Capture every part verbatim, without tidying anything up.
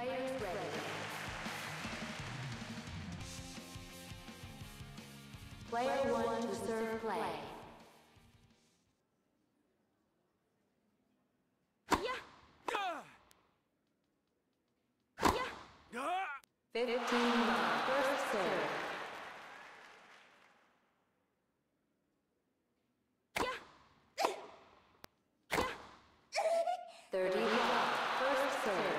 Players ready. Player one to serve play. Fifteen love. First serve. Thirty love. First serve.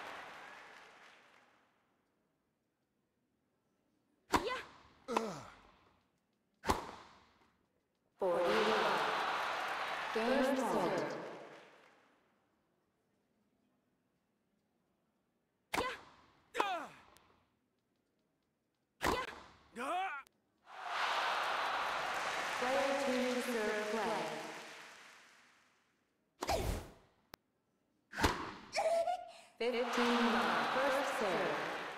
Forty love. Game start. Player two to serve play. Fifteen love. First serve.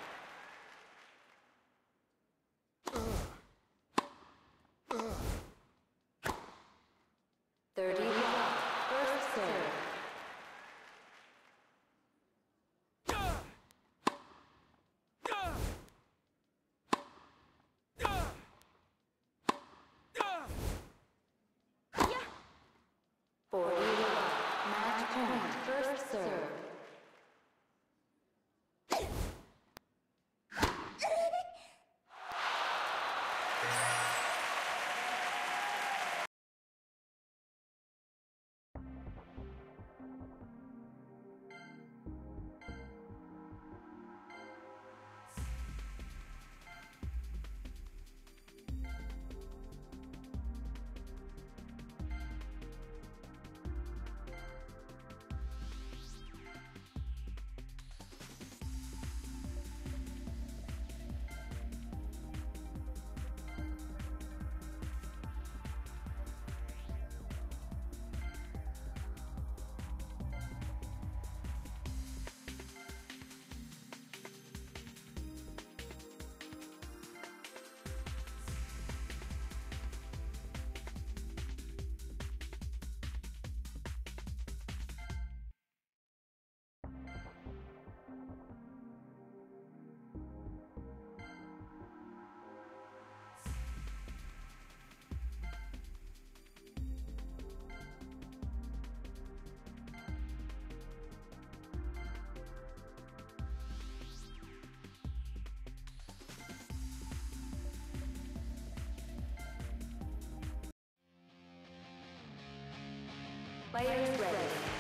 Thirty love. First serve. Forty love. Match point. First serve. Players ready.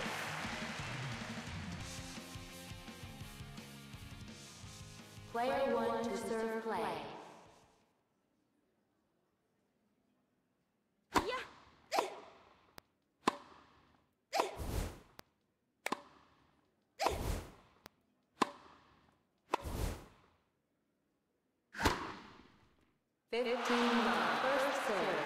Player one to serve play. Fifteen love. First serve.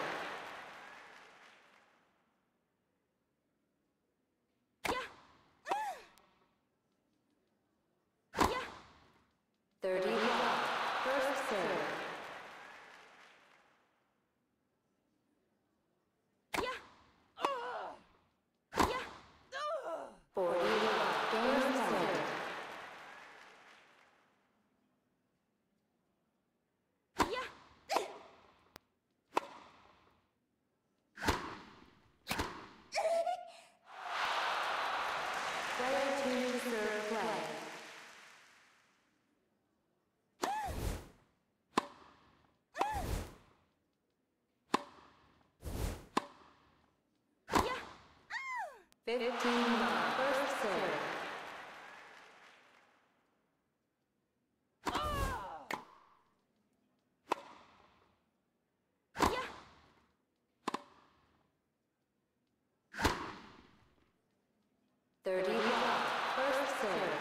Thirty love. First serve. Forty love. Game start. Player two to serve play. Fifteen love. First serve. Thirty love. First serve.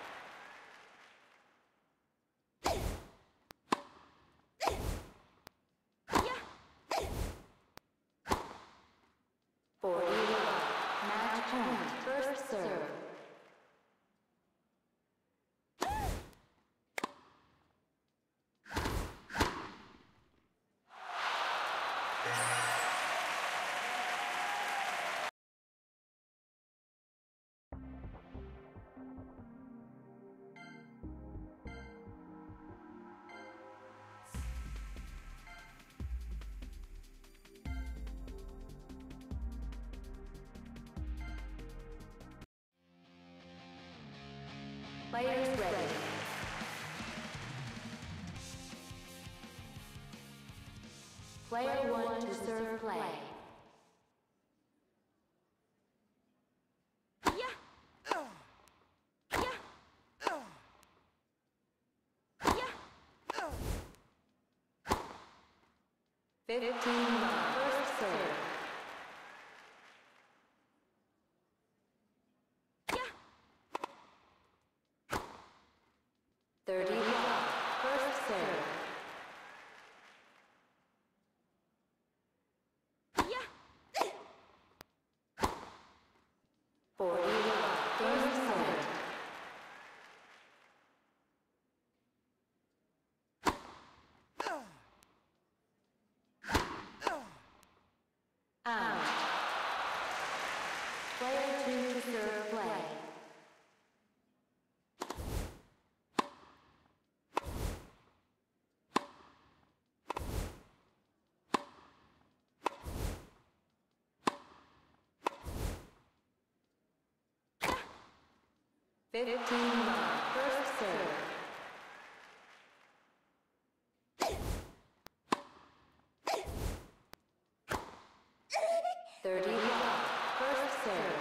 Forty love. Match point. First serve. Players ready. Player one to serve play. Fifteen love. First serve. Thirty love. First serve. Forty love. First serve. Out. Player two to serve play. Fifteen love. First serve. Thirty love. First serve.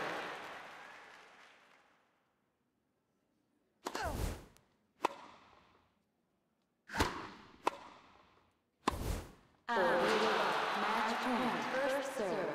Forty love. Match point. First serve.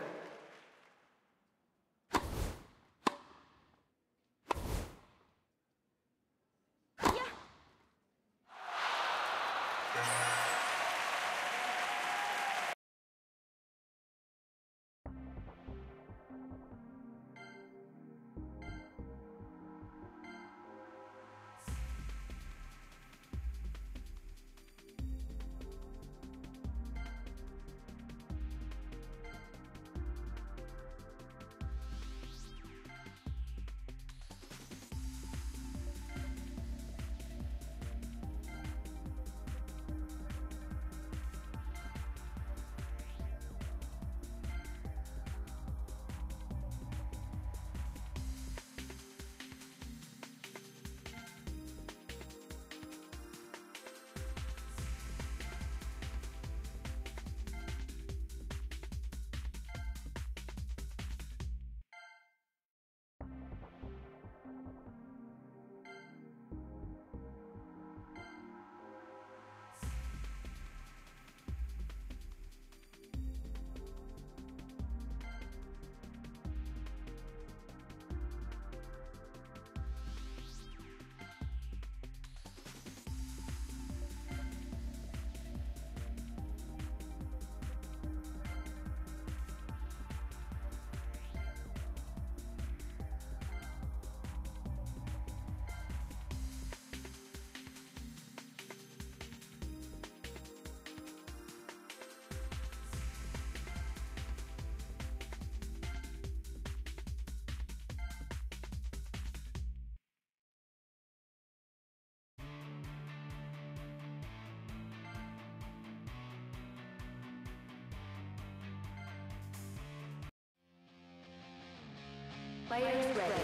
Players ready.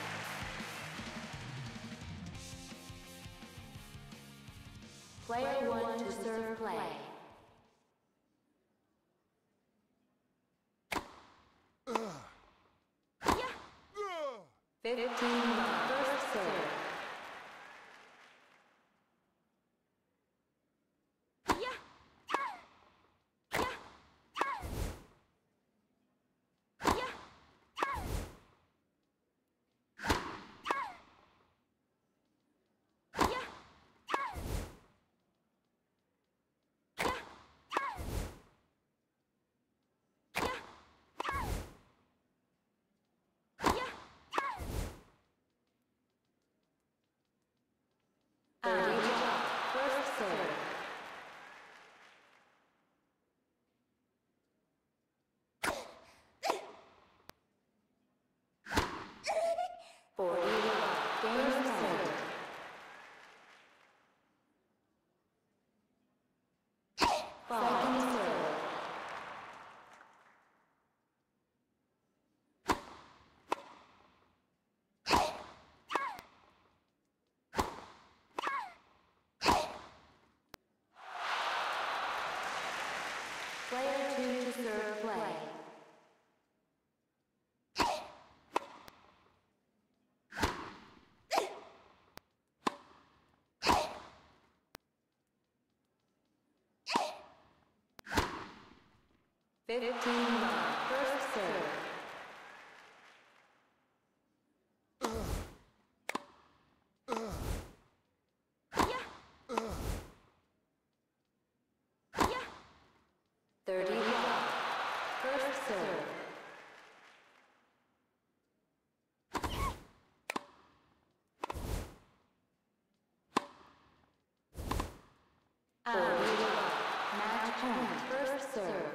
Player one to serve play. Fifteen love. First serve. Thirty love. First serve. Forty love. Game serve. Second serve. Fifteen love. First serve. Thirty love. First serve. Forty love. Match point. First serve.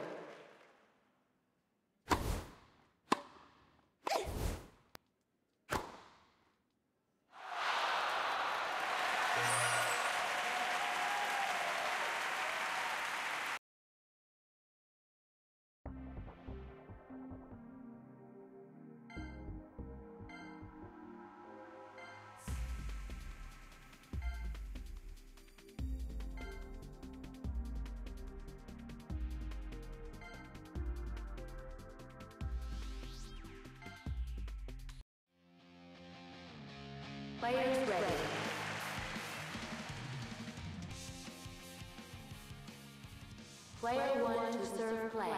Players ready. Player one to serve play.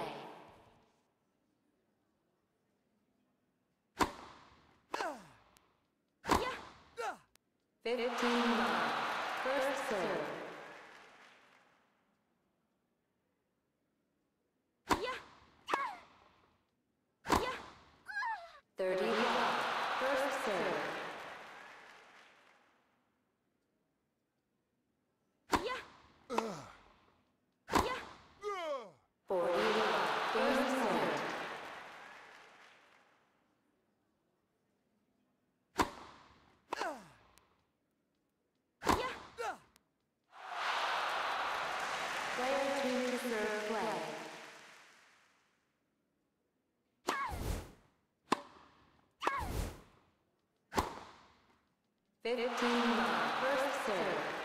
Fifteen love. First serve. Thirty love. First serve. Forty love. First serve. Player two to serve play. Fifteen love. First serve.